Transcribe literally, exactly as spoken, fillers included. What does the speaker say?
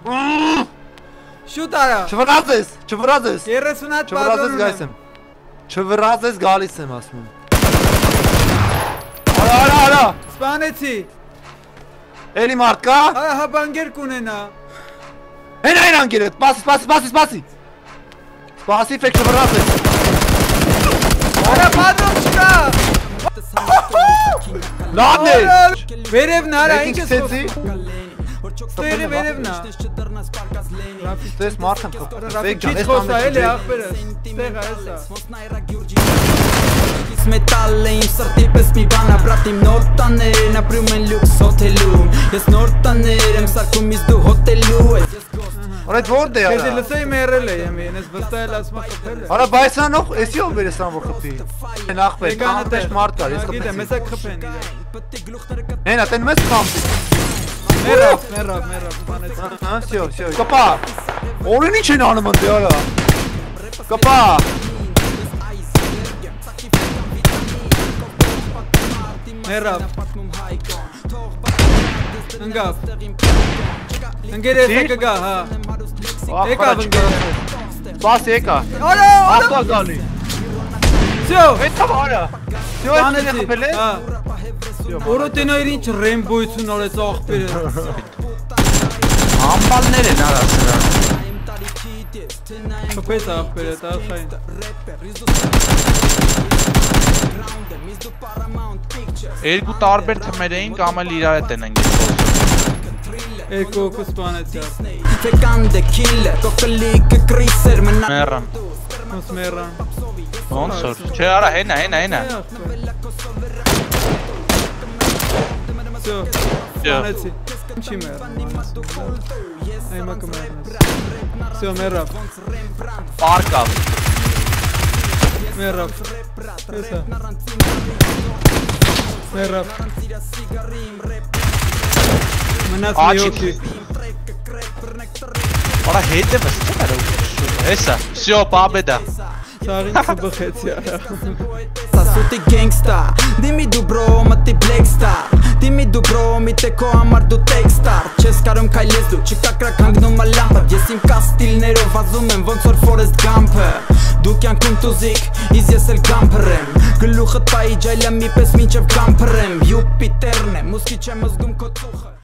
Շուտ արա։ Չվրազես, չվրազես։ երեսուն հատ Չվրազես գայս եմ։ Չվրազես գալիս եմ ասում եմ։ Արա, արա, արա։ Սպանեցի։ Էլի մարդ կա։ Այ հա բանգեր կունենա։ Հենա են անգերը, սպասի, սպասի, սպասի, սպասի։ Սպասի ֆեք չվրազես։ Արա պատրոն չկա։ Լավն է։ Վերևն արա, ինչ ես Ցեցի։ Ստերը վերևն է։ Դες մարդն ֆեք ջան, Քիչ խոսա էլի ախպերս։ Ստեղա էսա։ Մետալ եմ սրտի պես մի բան ապրատ իմ նոր տաներն ապրում են լյուքս հոթելում Ես նոր տաներ եմ սարքում իս դու հոթելու ես Արա այդ որդ է Ես արա։ լսեի մերել եմ, ես վստահել ասում եմ խփել եմ։ Արա բայց անող, էսի ով էր ասան որ խփի։ Նախ պետք անտես մարդ կար, ես Գիտեմ, խփեցի։ հեսա խփեն իրեն։ Հենա տեն մեծ խամբի։ Մերավ, մերավ, մերավ, բանեց։ Ահա, всё, всё։ Կապա։ Օրին ինչ են անում ընդ արա։ Կապա։ Մերավ։ Ընկավ։ Ընկերես եկա գա, հա։ Եկավ ընկերես։ Բաս եկա։ Արա, Ախտա գալի։ Всё, Հետո արա։ Всё այդ խփել է։ Հա։ Օրոտենայր ինչ ռեմբոյություն արեց ախպերը։ Ամբալներ են արա սրա։ Խփեց ախպերը, տախային։ Երկու տարբեր թմեր էին կամ էլ իրար հետ են ընկել խոսում։ Երկու օկուս բանեցի։ Fekande killer, kokelike kriser men Մեռան։ Ոնց մերան։ Ոնց որ։ Չէ, արա հենա, հենա, հենա։ Всё, բանեցի։ Ինչի մերան։ Այմա կմերնես։ Всё, մերավ։ Պարկավ։ Մերավ։ Հեսա։ Մերավ։ Մնաց մի օքի։ Արա հետևս չէ՞ մերով։ Էսա, всё, победа։ Սաղին կբխեցի արա։ Սասուտի գենգստա Դիմի դու բրո մտի բլեքստա Դիմի դու բրո միտե քո համար դու տեքստար Չես կարում քայլես դու չկակրակ հանգնում ա լամպդ Ես իմ կաստիլներով վազում եմ ոնց որ Ֆորեսթ Գամփը Դու կյանքում տուզիկ Իս ես էլ գամփր եմ Գլուխը տայի ջայլա մի պես մինչև գամփր եմ Յուպիտերն եմ Ուսկի չեմ զգում քո ծուխը